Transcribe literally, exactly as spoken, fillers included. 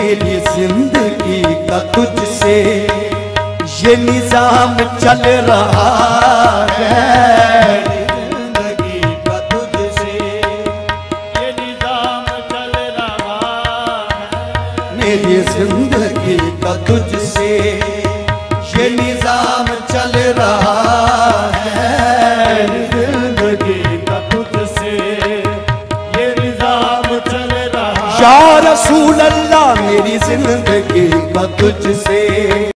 मेरी जिंदगी का तुझसे ये निजाम चल रहा है। जिंदगी का तुझसे ये निजाम चल रहा है। मेरी जिंदगी का तुझसे ये निजाम चल रहा है। जिंदगी का तुझसे ये निजाम चल रहा है। या रसूल अल्लाह मेरी जिंदगी का तुझसे